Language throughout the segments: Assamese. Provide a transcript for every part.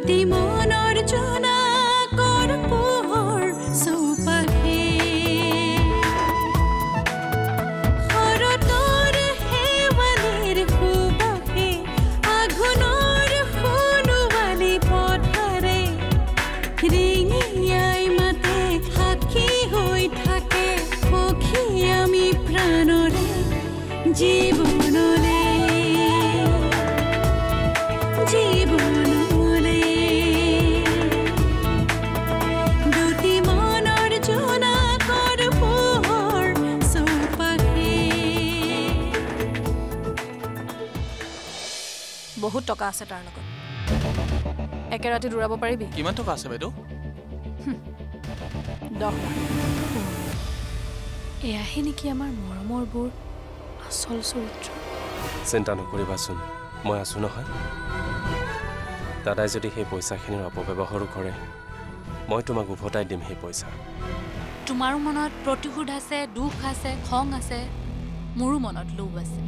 দুটি মনৰ জোনাকৰ পোহৰ চৌপাশে শৰতৰ শেৱালিৰ সুবাসে আঘোণৰ সোণোৱালী পথাৰে ৰিঙিয়াই মাতে সাক্ষী হৈ থাকে সখী আমি প্ৰাণৰে জীৱনলে দুটি মনৰ জোনাকৰ পোহৰ চৌপাশে বহুত টকা আছে তাৰ লগত একে ৰাতি দৌৰাব পাৰিবি কিমান টকা আছে বাইদেউ 10 এয়াহে নেকি আমাৰ মৰমৰ বোৰ আসল চৰিত্ৰ চিন্তা নকৰিবাচোন মই আছো নহয় দাদাই যদি সেই পইচাখিনিৰ অপব্যৱহাৰো কৰে মই তোমাক উভতাই দিম সেই পইচা তোমাৰ মনত প্ৰতিশোধ আছে দুখ আছে খং আছে মোৰো মনত লোভ আছে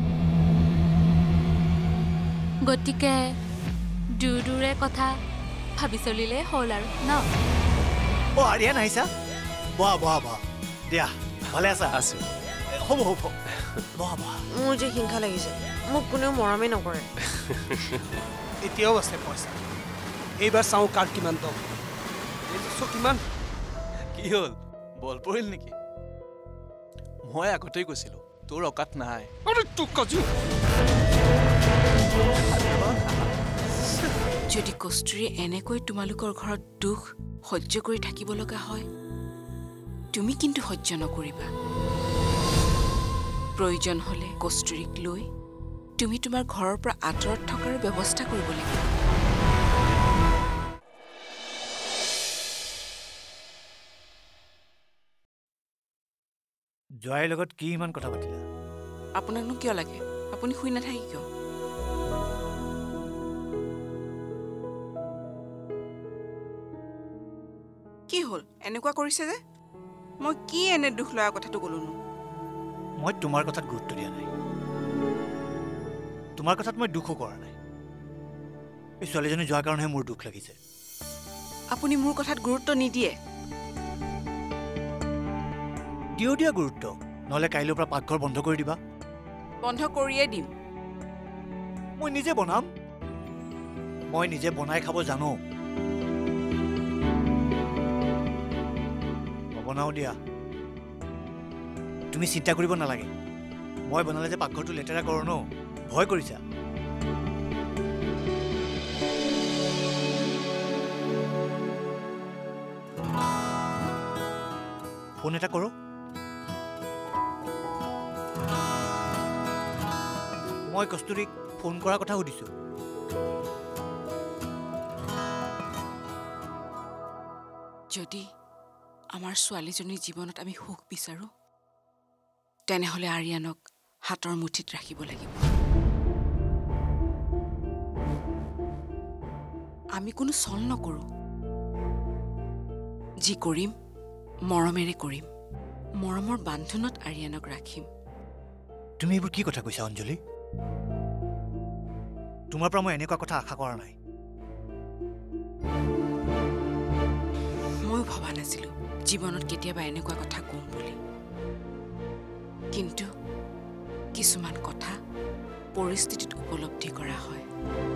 গতিকে দুৰে কথা ভাবি চলিলে হ'ল আৰু ন ও আৰিয়া নাইছা বাহ বাহ বাহ দিয়া ভালে আছা আছো হ'ব হ'ব বাহ বাহ মোৰ যে হিংসা লাগিছে মোক কোনেও মৰমে নকৰে এতিয়াও আছে পইচা এইবাৰ চাওঁ কাৰ কিমান দম কিমান কি হ'ল বল পৰিল নেকি মই আগতেই কৈছিলো তোৰ অকাত নাই আৰে তোক কাজু যদি কষ্টুৰী এনেকৈ তোমালোকৰ ঘৰত দুখ সহ্য কৰি থাকিব লগা হয় তুমি কিন্তু সহ্য নকৰিবা প্ৰয়োজন হলে কষ্টুৰীক লৈ তুমি তোমাৰ ঘৰৰ পৰা আঁতৰত থকাৰ ব্যৱস্থা কৰিব লাগিব জয়ৰ লগত কি ইমান কথা পাতিলা আপোনাকনো কিয় লাগে আপুনি শুই নাথাকি কিয় কি হ'ল এনেকুৱা কৰিছে যে মই কি এনে দুখ লগা কথাটো ক'লোনো মই তোমাৰ কথাত গুৰুত্ব দিয়া নাই তোমাৰ কথাত মই দুখো কৰা নাই এই ছোৱালীজনী যোৱাৰ কাৰণেহে মোৰ দুখ লাগিছে আপুনি মোৰ কথাত গুৰুত্ব নিদিয়ে দিয়া গুৰুত্ব নহলে কাইলৈৰ পৰা পাকঘৰ বন্ধ কৰি দিবা বন্ধ কৰিয়ে দিম মই নিজে বনাম মই নিজে বনাই খাব জানো বনাও দিয়া তুমি চিন্তা কৰিব নালাগে মই বনালে যে পাকঘৰটো লেতেৰা কৰো ন ভয় কৰিছা ফোন এটা কৰো মই কষ্টুৰীক ফোন কৰাৰ কথা সুধিছো যদি আমাৰ ছোৱালীজনীৰ জীৱনত আমি সুখ বিচাৰো তেনেহলে আৰিয়ানক হাতৰ মুঠিত ৰাখিব লাগিব আমি কোনো ছল নকৰো যি কৰিম মৰমেৰে কৰিম মৰমৰ বান্ধোনত আৰিয়ানক ৰাখিম তুমি এইবোৰ কি কথা কৈছা অঞ্জলি তোমাৰ পৰা মই এনেকুৱা কথা আশা কৰা নাই মই ভবা নাছিলো জীৱনত কেতিয়াবা এনেকুৱা কথা কম বুলি কিন্তু কিছুমান কথা পৰিস্থিতিত উপলব্ধি কৰা হয়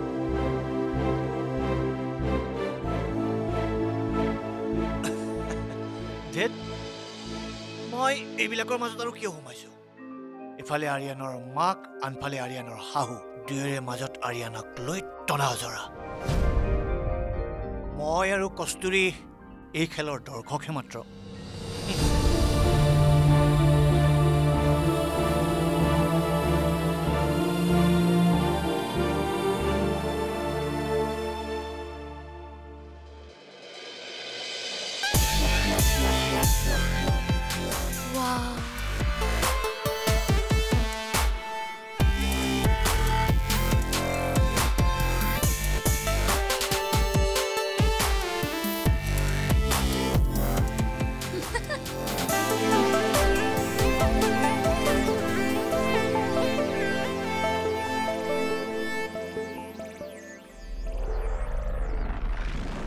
মই এইবিলাকৰ মাজত আৰু কিয় সোমাইছো ইফালে আৰিয়ানৰ মাক আনফালে আৰিয়ানৰ শাহু দুয়োৰে মাজত আৰিয়ানক লৈ টনা জৰা মই আৰু কষ্টুৰী এই খেলৰ দৰ্শকহে মাত্ৰ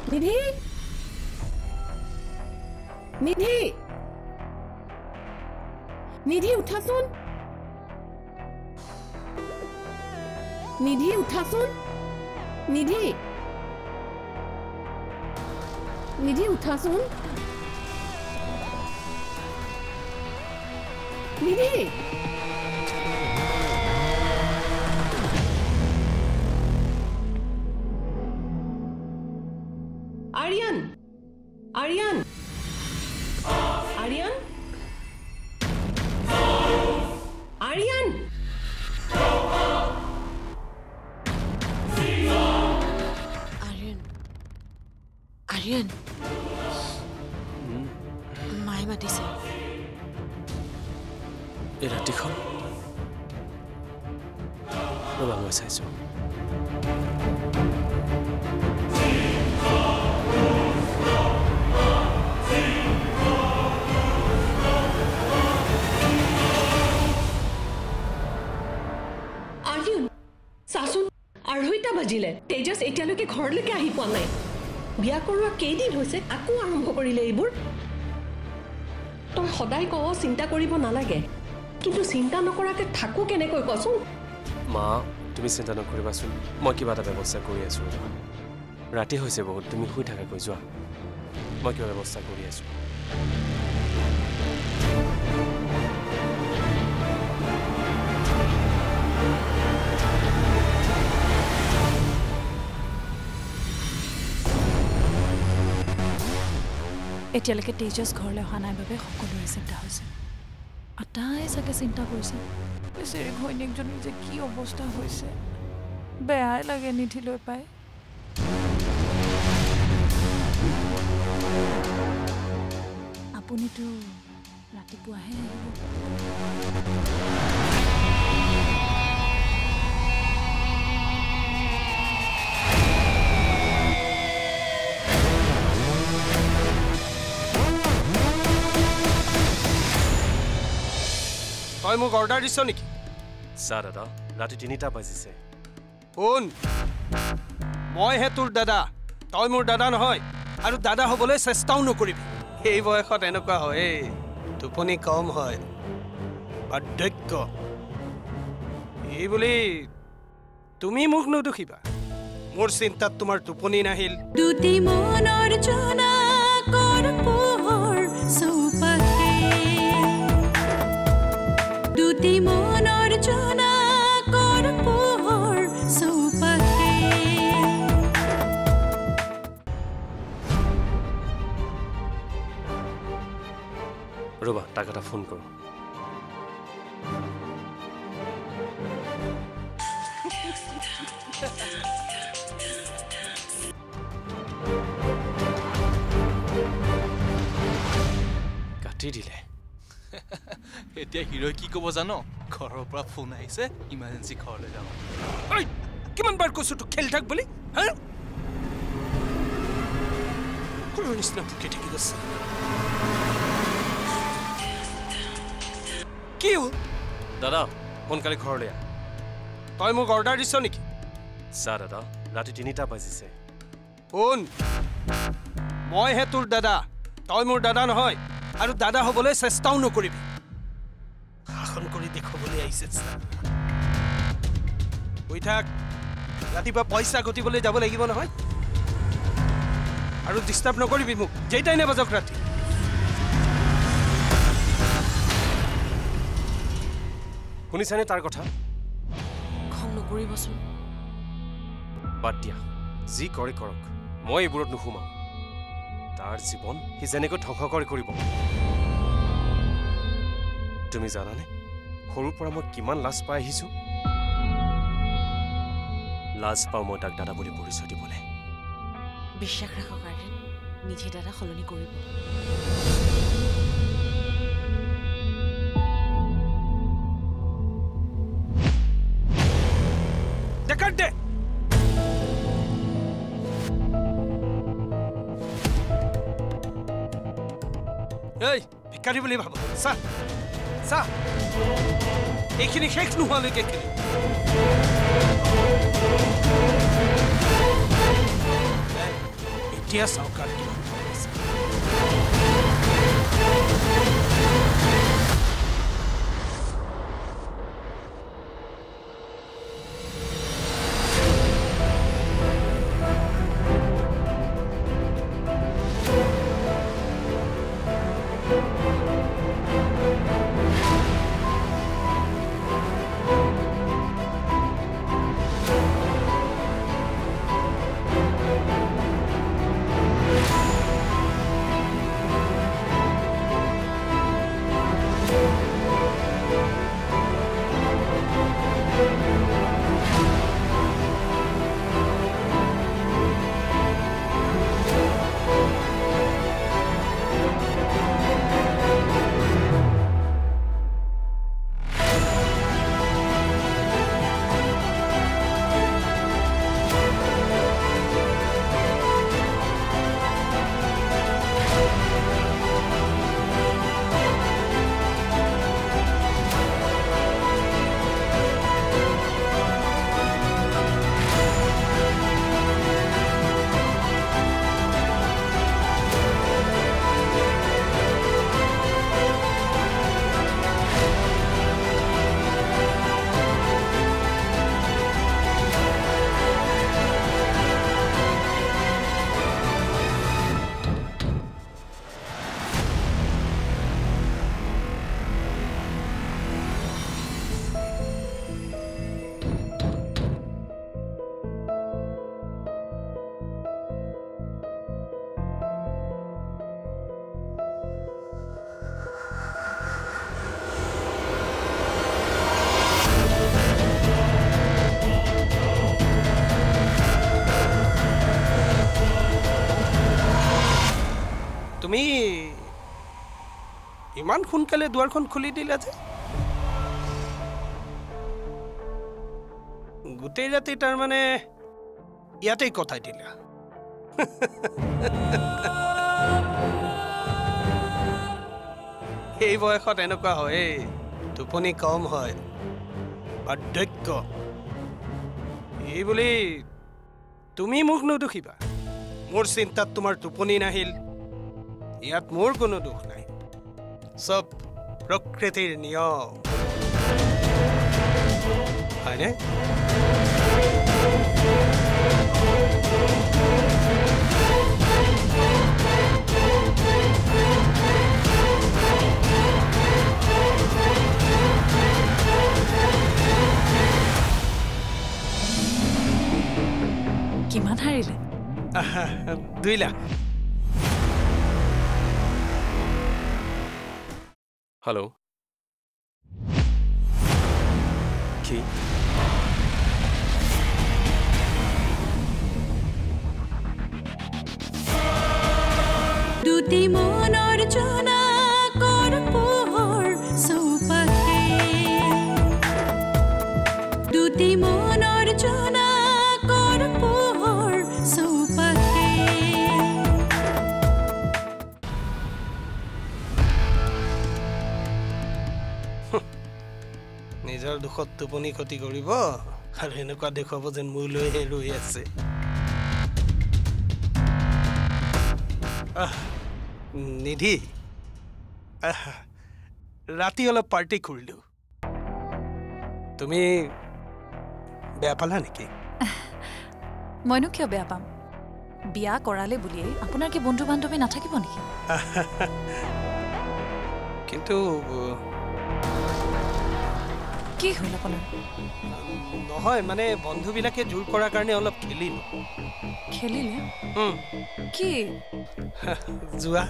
নিধি নিধি নিধি উঠাচোন নিধি উঠাচোন নিধি নিধি উঠাচোন নিধি আরিয়ান আরিয়ান আরিয়ান আরিয়ান আরিয়ান আরিয়ান মায়ে মাতিছে এই ৰাতিখন ৰ'বা মই চাইছোঁ চাচোন 2:30 বাজিলে তেজস এতিয়ালৈকে ঘৰলৈকে আহি পোৱা নাই বিয়া কৰোৱা কেইদিন হৈছে আকৌ আৰম্ভ কৰিলে এইবোৰ তই সদায় কৱ চিন্তা কৰিব নালাগে কিন্তু চিন্তা নকৰাকে থাকো কেনেকৈ কচোন মা তুমি চিন্তা নকৰিবাচোন মই কিবা এটা ব্যৱস্থা কৰি আছোঁ ৰাতি হৈছে বহুত তুমি শুই থাকাকৈ যোৱা মই কিবা ব্যৱস্থা কৰি আছোঁ এতিয়ালৈকে তেজস ঘৰলৈ অহা নাই বাবে সকলোৰে চিন্তা হৈছে আটাই চাগে চিন্তা কৰিছে বেচেৰি ঘৈণীয়েকজনীৰ যে কি অৱস্থা হৈছে বেয়াই লাগে নিধিলৈ পাই আপুনিতো ৰাতিপুৱাহে তই মোক অৰ্ডাৰ দিছ নেকি ছাৰ দাদা ৰাতি 3টা বাজিছে শুন মইহে তোৰ দাদা তই মোৰ দাদা নহয় আৰু দাদা হ'বলৈ চেষ্টাও নকৰিবি এই বয়সত এনেকুৱা হয় টোপনি কম হয় বাৰ্ধক্য এই বুলি তুমি মোক নদুখিবা মোৰ চিন্তাত তোমাৰ টোপনি নাহিল দুটি মনৰ জোনাকৰ পোহৰ চৌপাশে দুটি মনৰ জোনাকৰ পোহৰ চৌপাশে ৰ'বা তাক এটা ফোন কৰোঁ কাটি দিলে এতিয়া হিৰোই কি ক'ব জানো ঘৰৰ পৰা ফোন আহিছে ইমাৰ্জেঞ্চি ঘৰলৈ যাওঁ ঐ কিমান বাৰ কৈছো তোক খেলি থাক বুলি হা কোনো নিচিনা ভুকি থাকি গৈছে কি দাদা সোনকালে ঘৰলৈ আহ তই মোক অৰ্ডাৰ দিছ নেকি ছাৰ দাদা ৰাতি 3টা বাজিছে শুন মইহে তোৰ দাদা তই মোৰ দাদা নহয় আৰু দাদা হ'বলৈ চেষ্টাও নকৰিবি শাসন কৰি দেখুৱাবলৈ আহিছে শুই থাক ৰাতিপুৱা পইচা ঘটিবলৈ যাব লাগিব নহয় আৰু ডিষ্টাৰ্ব নকৰিবি মোক যেইটাই নাবাজক ৰাতি শুনিছানে তাৰ কথা খং নকৰিবচোন বাদ দিয়া যি কৰে কৰক মই এইবোৰত নুসুমাম তাৰ জীৱন সি যেনেকৈ ধ্বংস কৰি কৰিব তুমি জানানে সৰুৰ পৰা মই কিমান লাজ পাই আহিছোঁ লাজ পাওঁ মই তাক দাদা বুলি পৰিচয় দিবলৈ বিশ্বাস ৰাখক আৰ্যন নিধি দাদা সলনি কৰিব দেখাৰ দে এই ভিক্ষাৰী বুলি ভাব চা চা এইখিনি শেষ নোহোৱালৈকে খেলি এতিয়া চৰকাৰ দিব তুমি ইমান সোনকালে দুৱাৰখন খুলি দিলা যে গোটেই ৰাতি তাৰমানে ইয়াতেই কথাই দিলা এই বয়সত এনেকুৱা হয় টোপনি কম হয় বাৰ্ধক্য এই বুলি তুমি মোক নুদুখিবা মোৰ চিন্তাত তোমাৰ টোপনি নাহিল ইয়াত মোৰ কোনো দুখ নাই সব প্ৰকৃতিৰ নিয়ম হয়নে কিমান হাৰিলে 2 লাখ हेलो কি দুটি মনৰ জোনা কৰ পোহৰ চৌপাশে দুটি মনৰ জোনা কৰ পোহৰ চৌপাশে নিজৰ দুখত টোপনি ক্ষতি কৰিব আৰু এনেকুৱা দেখুৱাব যেন মোলৈহে ৰৈ আছে নিধি ৰাতি অলপ পাৰ্টি কৰিলো তুমি বেয়া পালা নেকি মইনো কিয় বেয়া পাম বিয়া কৰালে বুলিয়ে আপোনাৰ কি বন্ধু বান্ধৱী নাথাকিব নেকি কিন্তু কি হ'ল আপোনাৰ নহয় মানে বন্ধুবিলাকে জোৰ কৰাৰ কাৰণে অলপ খেলিলো খেলিলে কি জুৱা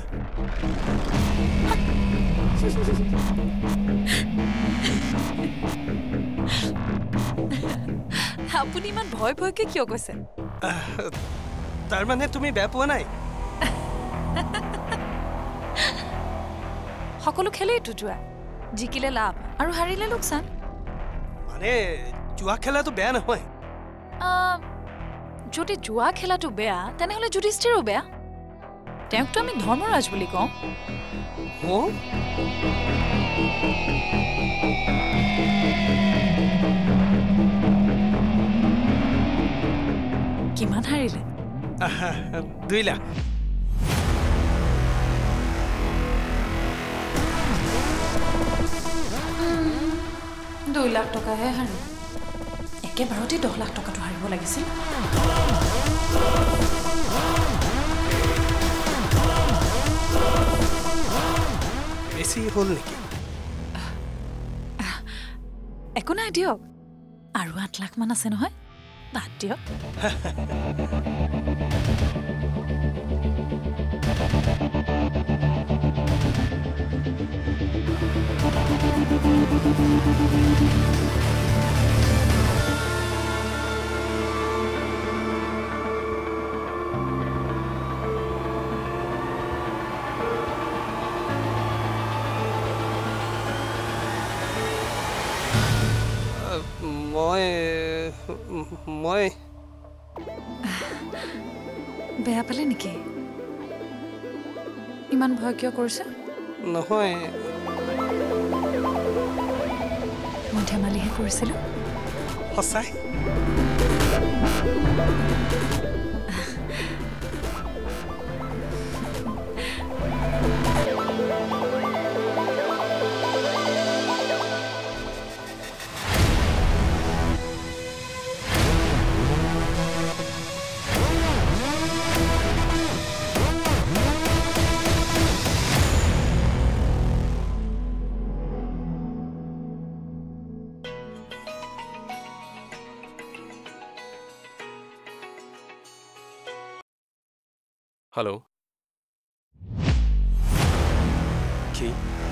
আপুনি ইমান ভয় ভয়কে কিয় কৈছে তাৰমানে তুমি বেয়া পোৱা নাই সকলো খেলেইতো জুৱা জিকিলে লাভ আৰু হাৰিলে লোকচান মানে জুৱা খেলাটো বেয়া নহয় যদি জুৱা খেলাটো বেয়া তেনেহ'লে যুধিষ্ঠিৰো বেয়া তেওঁকতো আমি ধৰ্মৰাজ বুলি কওঁ কিমান হাৰিলে 2 লাখ 2 লাখ টকাহে হাৰো একেবাৰতে 10 লাখ টকাটো হাৰিব লাগিছিল বেছি হ'ল নেকি একো নাই দিয়ক আৰু 8 লাখ মান আছে নহয় বাদ দিয়ক মই বেয়া পালে নেকি ইমান ভয় কিয় কৰিছে নহয় মই ধেমালিহে কৰিছিলোঁ সঁচাই হেল্ল' কি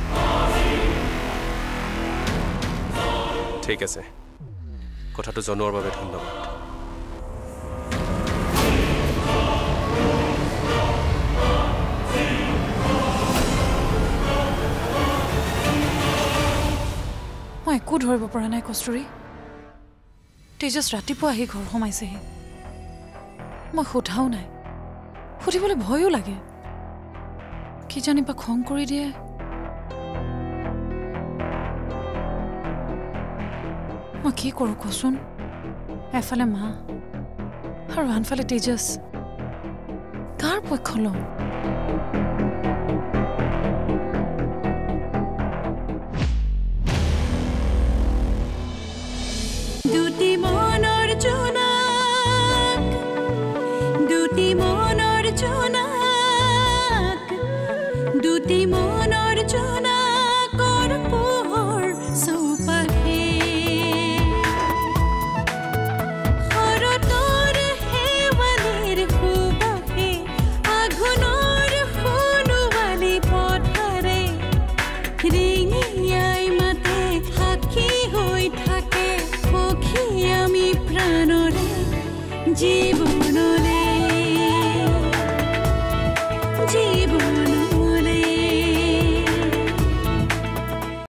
ঠিক আছে কথাটো জনোৱাৰ বাবে ধন্যবাদ মই একো ধৰিব পৰা নাই কস্তুৰী তেজস ৰাতিপুৱা আহি ঘৰ সোমাইছেহি মই সোধাও নাই সুধিবলৈ ভয়ো লাগে কি জানিবা খং কৰি দিয়ে মই কি কৰোঁ কচোন এফালে মা আৰু আনফালে তেজস কাৰ পক্ষ লওঁ দুটি মনৰ জোনাক দুটি মনৰ জোনাক দুটি মনৰ জোনাকৰ পোহৰ চৌপাশে শৰতৰ শেৱালিৰ সুবাসে আঘোণৰ সোণোৱালী পথাৰে ৰিঙিয়াই মাতে সাক্ষী হৈ থাকে সখী আমি প্ৰাণৰে জীবনলে জীবন